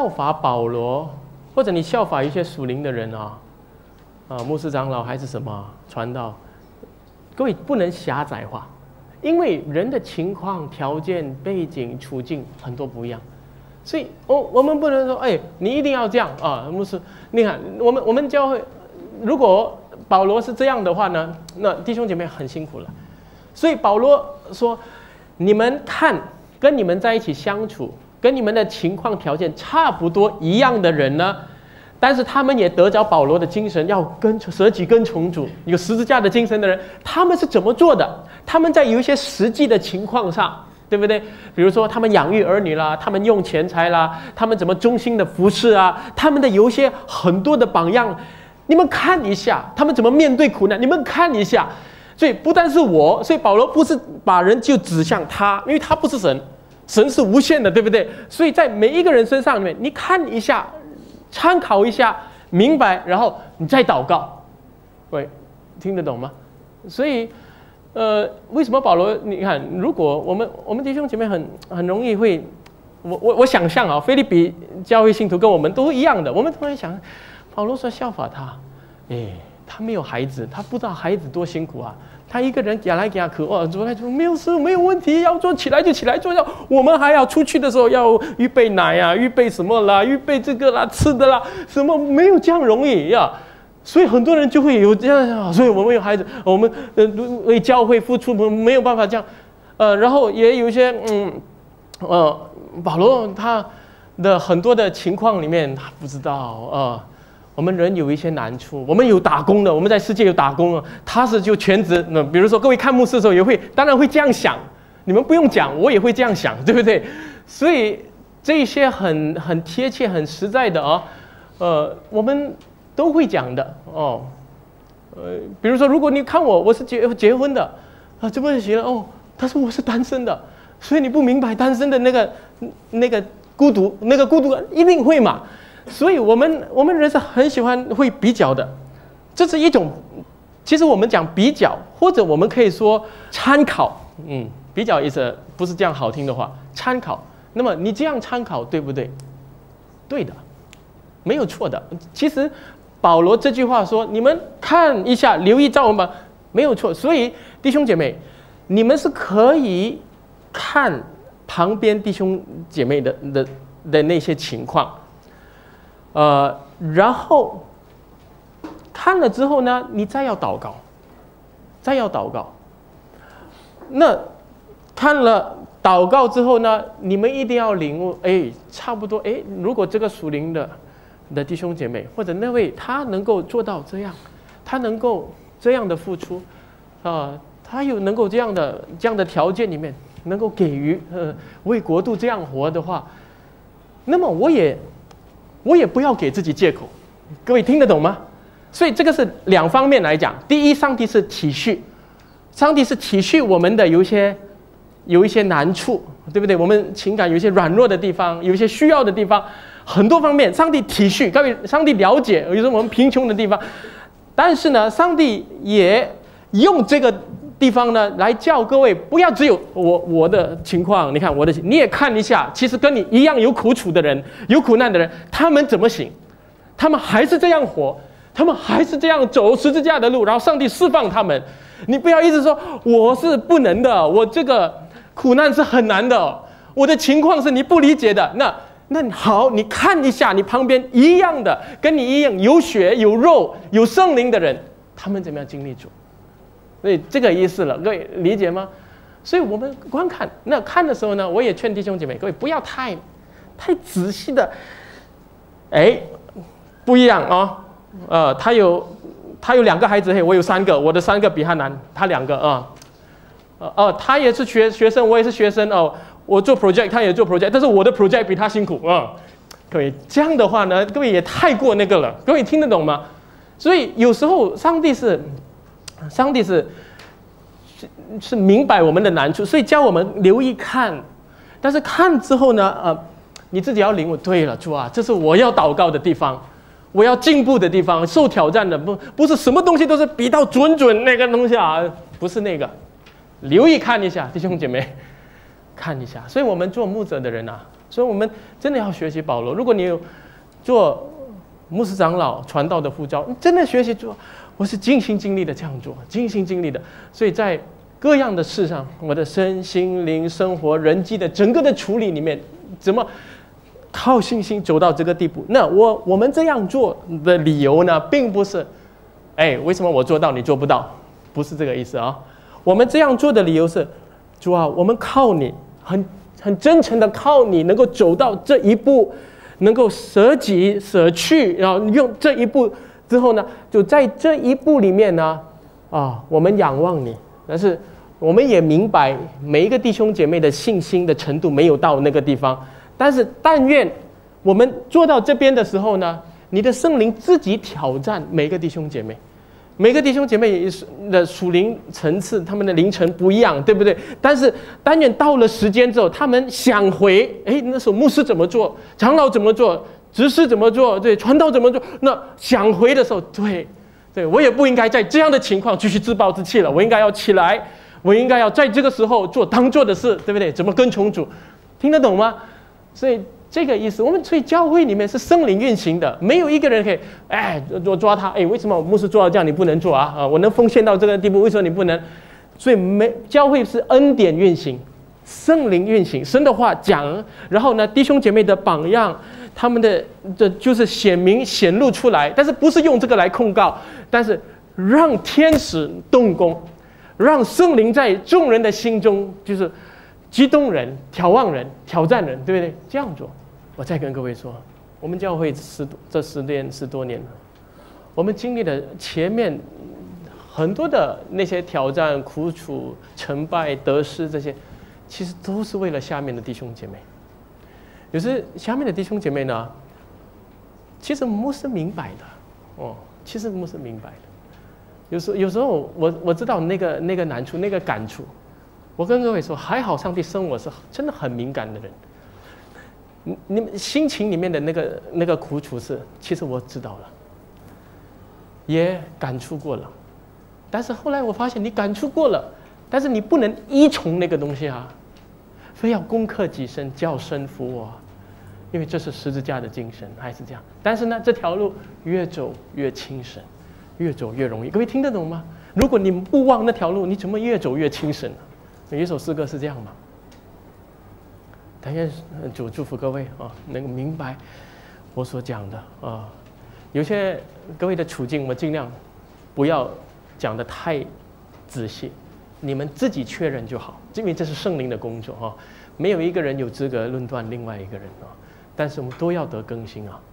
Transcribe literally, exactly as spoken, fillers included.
效法保罗，或者你效法一些属灵的人啊，啊，牧师长老还是什么传道，各位不能狭窄化，因为人的情况、条件、背景、处境很多不一样，所以我我们不能说，哎，你一定要这样啊，牧师，你看我们我们教会，如果保罗是这样的话呢，那弟兄姐妹很辛苦了。所以保罗说，你们看跟你们在一起相处，跟你们的情况条件差不多一样的人呢，但是他们也得着保罗的精神，要跟舍己跟从主，有十字架的精神的人，他们是怎么做的？他们在有一些实际的情况上，对不对？比如说他们养育儿女啦，他们用钱财啦，他们怎么忠心的服侍啊，他们的有一些很多的榜样，你们看一下，他们怎么面对苦难，你们看一下。所以不但是我，所以保罗不是把人就指向他，因为他不是神，神是无限的，对不对？所以在每一个人身上里面，你看一下，参考一下，明白，然后你再祷告。喂，听得懂吗？所以，呃，为什么保罗？你看，如果我们我们弟兄姐妹很很容易会，我我我想象啊，腓立比教会信徒跟我们都一样的，我们突然想，保罗说效法他，哎。他没有孩子，他不知道孩子多辛苦啊！他一个人给来给他渴望，做来做没有事，没有问题，要做起来就起来做。要我们还要出去的时候要预备奶啊，预备什么啦，预备这个啦，吃的啦，什么没有这样容易呀。所以很多人就会有这样，所以我们有孩子，我们呃为教会付出，没有办法这样。呃，然后也有一些嗯呃，保罗他的很多的情况里面，他不知道呃。我们人有一些难处，我们有打工的，我们在世界有打工啊，他是就全职。那比如说各位看牧师的时候也会，当然会这样想，你们不用讲，我也会这样想，对不对？所以这些很很贴切、很实在的啊，呃，我们都会讲的哦。呃，比如说如果你看我，我是结结婚的啊，这么行了哦，他说我是单身的，所以你不明白单身的那个那个孤独，那个孤独一定会嘛。所以我们我们人是很喜欢会比较的，这是一种，其实我们讲比较，或者我们可以说参考，嗯，比较意思不是这样好听的话，参考。那么你这样参考对不对？对的，没有错的。其实保罗这句话说，你们看一下，留意照我们吧，没有错。所以弟兄姐妹，你们是可以看旁边弟兄姐妹的的的那些情况。呃，然后看了之后呢，你再要祷告，再要祷告。那看了祷告之后呢，你们一定要领悟，哎，差不多，哎，如果这个属灵的的弟兄姐妹或者那位他能够做到这样，他能够这样的付出，啊、呃，他有能够这样的这样的条件里面能够给予，呃，为国度这样活的话，那么我也。我也不要给自己借口，各位听得懂吗？所以这个是两方面来讲。第一，上帝是体恤，上帝是体恤我们的有一些有一些难处，对不对？我们情感有一些软弱的地方，有一些需要的地方，很多方面，上帝体恤，各位，上帝了解，有时候我们贫穷的地方，但是呢，上帝也用这个地方呢，来叫各位不要只有我我的情况，你看我的，你也看一下，其实跟你一样有苦楚的人，有苦难的人，他们怎么行？他们还是这样活，他们还是这样走十字架的路，然后上帝释放他们。你不要一直说我是不能的，我这个苦难是很难的，我的情况是你不理解的。那那好，你看一下你旁边一样的，跟你一样有血有肉有圣灵的人，他们怎么样经历主？所以这个意思了，各位理解吗？所以我们观看，那看的时候呢，我也劝弟兄姐妹，各位不要太太仔细的，哎，不一样哦，呃，他有他有两个孩子，嘿，我有三个，我的三个比他难，他两个啊，呃哦，他也是学学生，我也是学生哦，我做 project， 他也做 project， 但是我的 project 比他辛苦啊，各位这样的话呢，各位也太过那个了，各位听得懂吗？所以有时候上帝是。上帝是是明白我们的难处，所以教我们留意看，但是看之后呢，呃，你自己要领悟。对了，主啊，这是我要祷告的地方，我要进步的地方，受挑战的不不是什么东西都是比到准准那个东西啊，不是那个，留意看一下，弟兄姐妹，看一下。所以我们做牧者的人啊， 所以我们真的要学习保罗。如果你有做牧师长老传道的呼召，你真的学习做，我是尽心尽力的这样做，尽心尽力的。所以在各样的事上，我的身心灵生活人际的整个的处理里面，怎么靠信心走到这个地步？那我我们这样做的理由呢，并不是，哎，为什么我做到你做不到？不是这个意思啊。我们这样做的理由是，主啊，我们靠你，很很真诚的靠你，能够走到这一步，能够舍己舍去，然后用这一步之后呢，就在这一步里面呢，啊，我们仰望你，但是我们也明白每一个弟兄姐妹的信心的程度没有到那个地方，但是但愿我们做到这边的时候呢，你的圣灵自己挑战每个弟兄姐妹。每个弟兄姐妹的属灵层次，他们的灵程不一样，对不对？但是但愿到了时间之后，他们想回，哎，那时候牧师怎么做，长老怎么做，执事怎么做，对，传道怎么做？那想回的时候，对，对我也不应该在这样的情况继续自暴自弃了，我应该要起来，我应该要在这个时候做当做的事，对不对？怎么跟从主？听得懂吗？所以。这个意思，我们所以教会里面是圣灵运行的，没有一个人可以，哎，我抓他，哎，为什么我牧师做到这样，你不能做啊？啊，我能奉献到这个地步，为什么你不能？所以没教会是恩典运行，圣灵运行，神的话讲，然后呢，弟兄姐妹的榜样，他们的这就是显明显露出来，但是不是用这个来控告，但是让天使动工，让圣灵在众人的心中就是激动人、挑望人、挑战人，对不对？这样做。我再跟各位说，我们教会十这十年十多年了，我们经历了前面很多的那些挑战、苦楚、成败、得失，这些其实都是为了下面的弟兄姐妹。有时下面的弟兄姐妹呢，其实牧师明白的哦，其实牧师明白的。有时有时候我我知道那个那个难处、那个感触，我跟各位说，还好上帝生我是真的很敏感的人。你们心情里面的那个那个苦楚是，其实我知道了，也感触过了，但是后来我发现你感触过了，但是你不能依从那个东西啊，非要攻克己身，叫身服我，因为这是十字架的精神，还是这样。但是呢，这条路越走越轻省，越走越容易。各位听得懂吗？如果你不往那条路，你怎么越走越轻省呢？有一首诗歌是这样嘛？但愿主祝福各位啊，能够明白我所讲的啊。有些各位的处境，我尽量不要讲得太仔细，你们自己确认就好，因为这是圣灵的工作啊。没有一个人有资格论断另外一个人啊，但是我们都要得更新啊。